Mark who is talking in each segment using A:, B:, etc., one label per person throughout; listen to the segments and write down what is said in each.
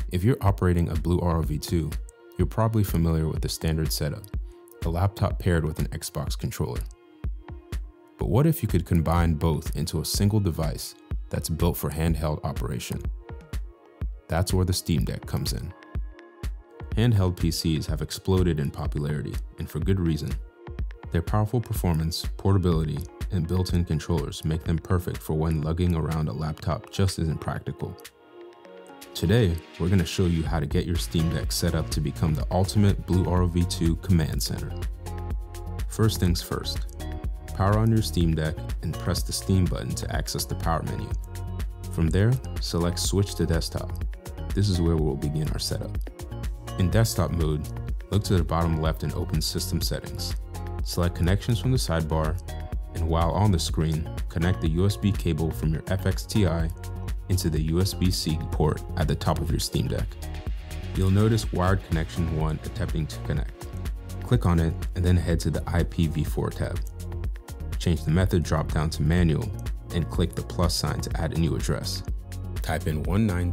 A: If you're operating a BlueROV2, you're probably familiar with the standard setup, a laptop paired with an Xbox controller. But what if you could combine both into a single device that's built for handheld operation? That's where the Steam Deck comes in. Handheld PCs have exploded in popularity, and for good reason. Their powerful performance, portability, and built-in controllers make them perfect for when lugging around a laptop just isn't practical. Today, we're going to show you how to get your Steam Deck set up to become the ultimate BlueROV2 command center. First things first, power on your Steam Deck and press the Steam button to access the power menu. From there, select Switch to Desktop. This is where we'll begin our setup. In desktop mode, look to the bottom left and open System Settings. Select Connections from the sidebar, and while on the screen, connect the USB cable from your FXTI into the USB-C port at the top of your Steam Deck. You'll notice Wired Connection 1 attempting to connect. Click on it and then head to the IPv4 tab. Change the method drop-down to Manual and click the plus sign to add a new address. Type in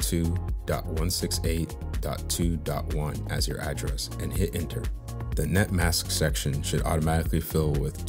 A: 192.168.2.1 as your address and hit enter. The net mask section should automatically fill with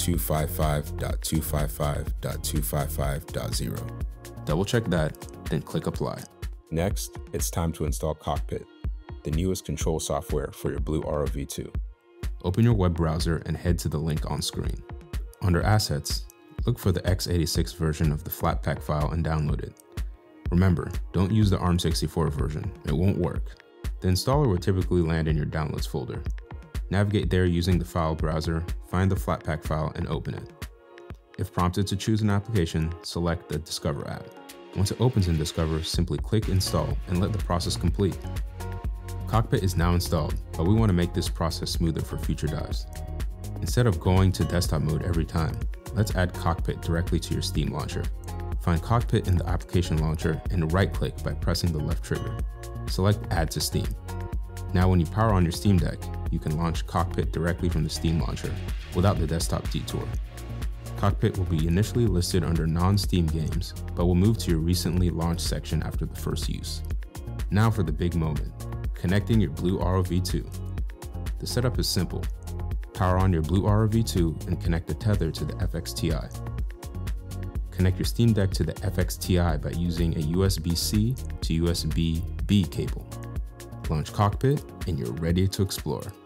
A: 255.255.255.0. Double check that, then click apply. Next, it's time to install Cockpit, the newest control software for your BlueROV2. Open your web browser and head to the link on screen. Under Assets, look for the x86 version of the Flatpak file and download it. Remember, don't use the ARM64 version, it won't work. The installer will typically land in your Downloads folder. Navigate there using the file browser, find the Flatpak file and open it. If prompted to choose an application, select the Discover app. Once it opens in Discover, simply click Install and let the process complete. Cockpit is now installed, but we want to make this process smoother for future dives. Instead of going to desktop mode every time, let's add Cockpit directly to your Steam launcher. Find Cockpit in the application launcher and right-click by pressing the left trigger. Select Add to Steam. Now when you power on your Steam Deck, you can launch Cockpit directly from the Steam launcher without the desktop detour. Cockpit will be initially listed under non-Steam games, but will move to your recently launched section after the first use. Now for the big moment, connecting your BlueROV2. The setup is simple. Power on your BlueROV2 and connect the tether to the FXTI. Connect your Steam Deck to the FXTI by using a USB-C to USB-B cable. Launch Cockpit and you're ready to explore.